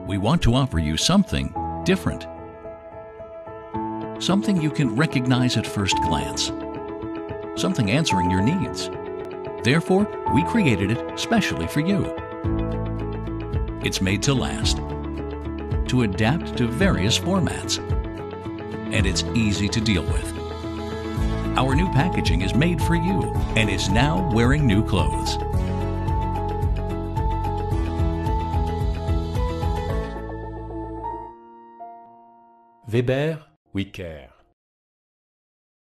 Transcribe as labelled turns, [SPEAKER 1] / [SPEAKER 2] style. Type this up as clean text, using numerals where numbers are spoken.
[SPEAKER 1] We want to offer you something different. Something you can recognize at first glance. Something answering your needs. Therefore, we created it specially for you. It's made to last, to adapt to various formats, and it's easy to deal with. Our new packaging is made for you and is now wearing new clothes.
[SPEAKER 2] Weber, we care.